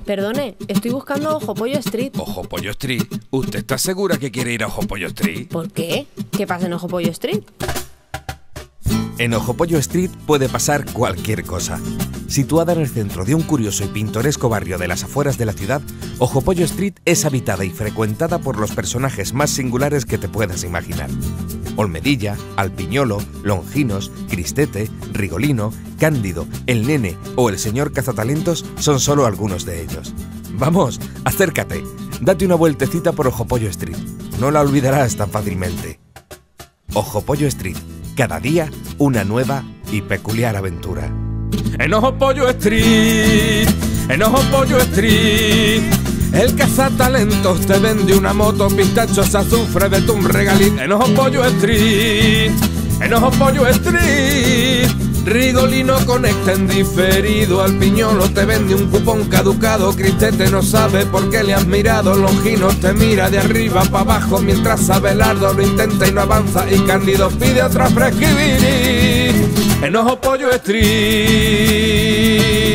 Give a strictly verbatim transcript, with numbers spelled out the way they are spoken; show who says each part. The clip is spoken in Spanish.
Speaker 1: Perdone, estoy buscando Ojo Pollo Street.
Speaker 2: ¿Ojo Pollo Street? ¿Usted está segura que quiere ir a Ojo Pollo Street?
Speaker 1: ¿Por qué? ¿Qué pasa en Ojo Pollo Street?
Speaker 3: En Ojo Pollo Street puede pasar cualquier cosa. Situada en el centro de un curioso y pintoresco barrio de las afueras de la ciudad, Ojo Pollo Street es habitada y frecuentada por los personajes más singulares que te puedas imaginar. Olmedilla, Alpiñolo, Longinos, Cristete, Rigolino, Cándido, el Nene o el señor Cazatalentos son solo algunos de ellos. Vamos, acércate, date una vueltecita por Ojo Pollo Street. No la olvidarás tan fácilmente. Ojo Pollo Street. Cada día, una nueva y peculiar aventura.
Speaker 2: En Ojo Pollo Street, en Ojo Pollo Street, el cazatalentos te vende una moto, pistachos, azufre, betún, regalín. En Ojo Pollo Street, en Ojo Pollo Street, Rigolino conecta en diferido, Alpiñolo te vende un cupón caducado, Cristete no sabe por qué le has mirado, Longinos te mira de arriba para abajo, mientras Abelardo lo intenta y no avanza, y Cándido pide otra fresquibiri en Ojo Pollo Street.